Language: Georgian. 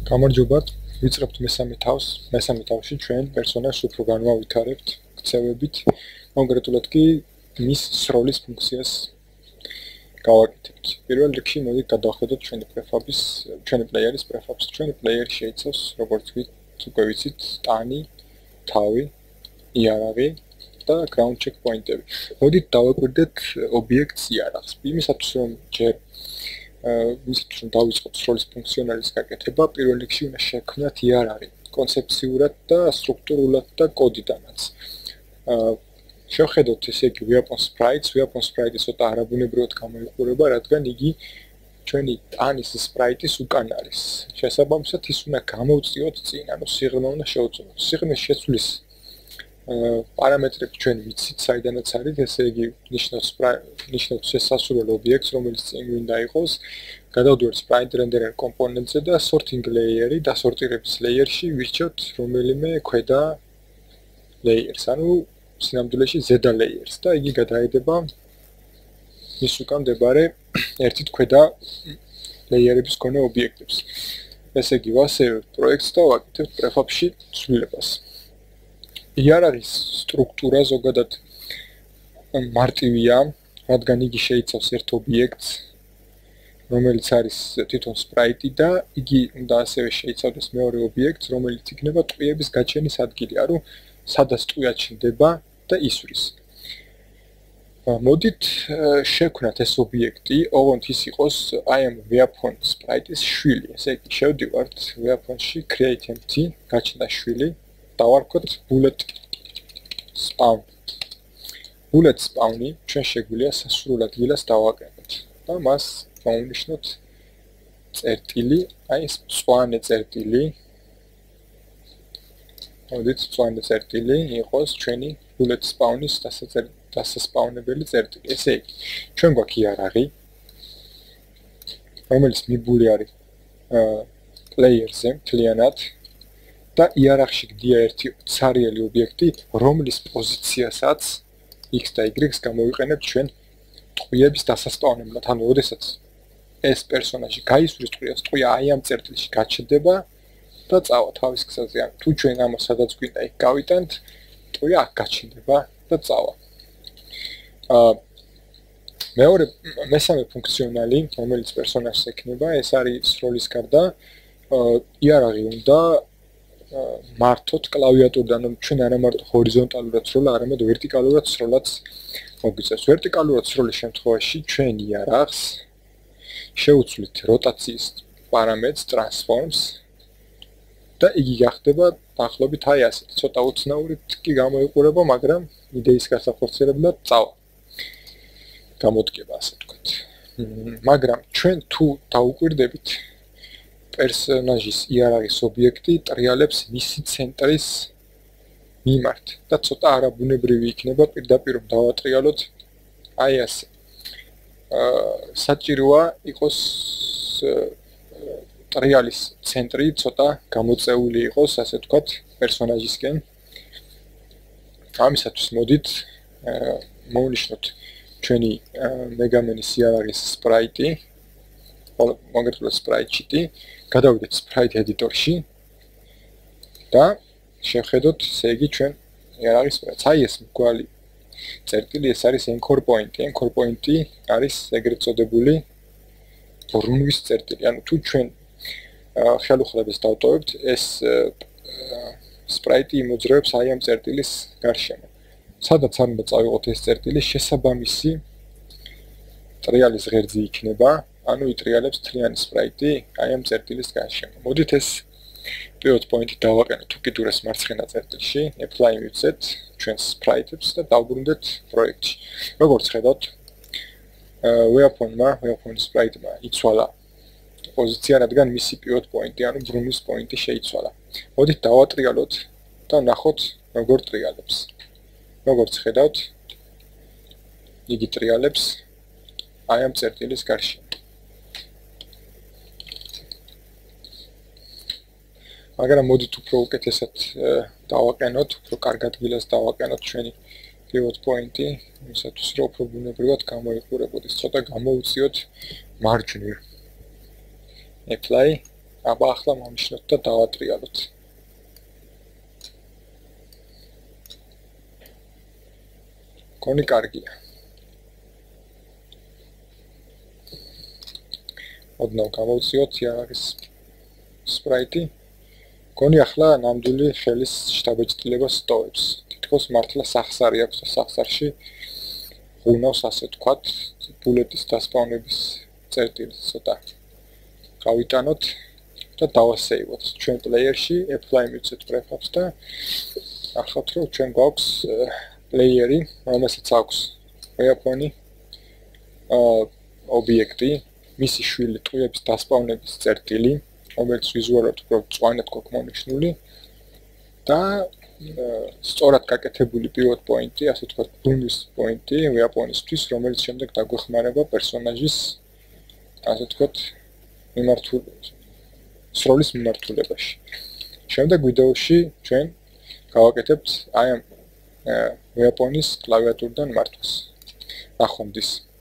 გამარჯობათ, ვიწყებთ მესამე თავში ჩვენ პერსონაჟს უფრო განვავითარებთ ქცევებით, კონკრეტულად კი მის სროლის ფუნქციას გავაკეთებთ. პირველ რიგში მოდით გადავხედოთ ჩვენი პლეიერის პრეფაბს. ჩვენი პლეიერი შეიცავს, როგორც უკვე ვიცით, ტანი, თავი, იარაღი და ground checkpoint-ები. მოდით დავაკვირდეთ ობიექტს იარაღს. იმისათვის რომ ჯერ ვისწრებთ დავიწყოთ სროლის ფუნქციონალის გაკეთება, პირველ რიგში უნდა შექმნათ იარაღი, კონცეფციურად და სტრუქტურულად და კოდიდანაც. შევხედოთ ესე იგი weapon sprites ცოტა არაბუნებრივად გამოიყურება, რადგან იგი ჩვენი ტანის სპრაიტის უკან არის. შესაბამისად ის უნდა გამოვწიოთ წინ, ანუ სიღრმე უნდა შევწყვეტოთ. სიღრმის შეცვლის პარამეტრები ჩვენ ვიცით, საიდანაც არის, ესე იგი ნიშნავს შესასრულელ ობიექტს, რომელიც წინ უნდა იყოს. გადავდივართ sprite renderer კომპონენტზე და sorting layer-ი, დასორტირების layer-ში ვირჩევთ რომელიმე ქვედა layer-ს, ანუ სინამდვილეში ზედა layer-ს და იგი გადაედება მის უკან მდებარე ერთით ქვედა layer-ების მქონე ობიექტებს. ესე იგი, ვასევებთ პროექტს და ვაკეთებთ prefab-ში ცვლილებას. იარაღის სტრუქტურა ზოგადად მარტივია, რადგან იგი შეიცავს ერთ ობიექტს, რომელიც არის თვითონ სპრაიტი და იგი უნდა ასევე შეიცავდეს მეორე ობიექტს, რომელიც იქნება ტყვიების გაჩენის ადგილი, ანუ სადაც ტყვია ჩნდება და ისვრის. მოდით შევქმნათ ეს ობიექტი, ოღონდ ის იყოს I am weapon sprite-ის შვილი. ესე იგი, შევდივართ weapon-ში create empty, გაჩნდა შვილი. დავარქვათ bullet spawn. bullet spawn-ი ჩვენ შეგვიძლია სასურველ ადგილას დავაკეთოთ და მას გავუნიშნოთ წერტილი, აი ეს მწვანე წერტილი. მოდით მწვანე წერტილი იყოს ჩვენი bullet spawn-ის დასასპაუნებელი წერტილი. ესე იგი, ჩვენ გვაქვს იარაღი, რომელიც მიბული არის პლეიერზე მთლიანად. და იარაღში გდია ერთი ცარიელი ობიექტი, რომლის პოზიციასაც X და Y-ს გამოვიყენებთ ჩვენ ტყვიების დასასპავნებლად. ანუ, როდესაც ეს პერსონაჟი გაისვრის ტყვიას, ტყვია აი ამ წერტილში გაჩნდება და წავა თავის გზაზე. ანუ, თუ ჩვენ ამას სადაც გვინდა იქ გავიტანთ, ტყვია აქ გაჩნდება და წავა. მესამე ფუნქციონალი, რომელიც პერსონაჟს ექნება, ეს არის სროლის გარდა იარაღი უნდა მართოთ კლავიატურიდან, ანუ ჩვენ არა მარტო ჰორიზონტალურად სროლა, არამედ ვერტიკალურად სროლაც მოგვიწევს. ვერტიკალურად სროლის შემთხვევაში ჩვენ იარაღს შევუცვლით როტაციის პარამეტრს, transforms და იგი გახდება დაახლოებით აი ასეთი. ცოტა უცნაური კი გამოიყურება, მაგრამ იდეის გასახორციელებლად წავა. გამოდგება ასე ვთქვათ. მაგრამ ჩვენ თუ დაუკვირდებით პერსონაჟის იარაღის ობიექტი ტრიალებს მისი ცენტრის მიმართ და ცოტა არაბუნებრივი იქნება, პირდაპირ რომ დავატრიალოთ აი ასე. საჭიროა იყოს ტრიალის ცენტრი ცოტა გამოწეული იყოს, ასე ვთქვათ, პერსონაჟისკენ. ამისათვის მოდით მოვნიშნოთ ჩვენი მეგამენის იარაღის სპრაიტი, კონკრეტულად sprite sheet-ი, გადავიდეთ sprite editor-ში და შევხედოთ, ესე იგი ჩვენ იარაღის სპრაიტს. აი ეს მგვალი წერტილი, ეს არის anchor point-ი. anchor point-ი არის ეგრეთ წოდებული ბრუნვის წერტილი. ანუ თუ ჩვენ ხელუხლებას დავტოვებთ, ეს sprite-ი იმოძრაობს აი ამ წერტილის გარშემო. სადაც არ უნდა წავიღოთ ეს წერტილი, შესაბამისი ტრიალის ღერძი იქნება. ანუ იტრიალებს თლიანი სპრაიტი აი ამ წერტილის გარშემო. მოდით ეს pivot point-ი დავაყენოთ უკიდურეს მარცხენა წერტილში, apply მივცეთ ჩვენს სპრაიტებს და დავბრუნდეთ პროექტში. როგორც ხედავთ, weapon sprite-მა იცვალა პოზიცია, რადგან მისი pivot point-ი, ანუ ბრუნვის პოინტი შეიცვალა. მოდით დავატრიალოთ და ვნახოთ როგორ ტრიალებს. როგორც ხედავთ, იგი ტრიალებს აი ამ წერტილის გარშემო. მაგრამ მოდით უფრო უკეთესად დავაყენოთ, უფრო კარგ ადგილას დავაყენოთ ჩვენი pivot point-ი, იმისათვის რომ უფრო ბუნებრივად გამოიყურებოდეს, ცოტა გამოვუწიოთ მარჯვნივ. apply აბა ახლა მომიშნოთ და დავატრიალოთ. კონი კარგია. ოდნავ გავავციოთ იარაღის სპრაიტი. კონი ახლა ნამდვილი ხელის შთაბეჭდილებას ტოვებს. თითქოს მართლა სახსარი აქვს და სახსარში ღუნავს ასე თქვათ ბულეტის დასპავნების წერტილი ცოტა გავიტანოთ და დავასეივოთ ჩვენ პლეიერში apply მივცეთ prefabs და ახავთ რომ ჩვენ გვაქვს პლეიერი რომელსაც აქვს ვეაპონი ობიექტი მისი შვილი ტყუების დასპავნების წერტილი რომელიც ვიზუალურად უბრალოდ წვანეთ გვაქვს მომიშნული და სწორად გაკეთებული pivot point-ი, ასე თქვათ, ბუნის პოინტი ვეაპონისთვის, რომელიც შემდეგ დაგვეხმარება პერსონაჟის, ასე თქვათ, სროლის მიმართულებაში. შემდეგ ვიდეოში ჩვენ გავაკეთებთ აი ამ ვეაპონის კლავიატურიდან მართვას. ნახვამდის.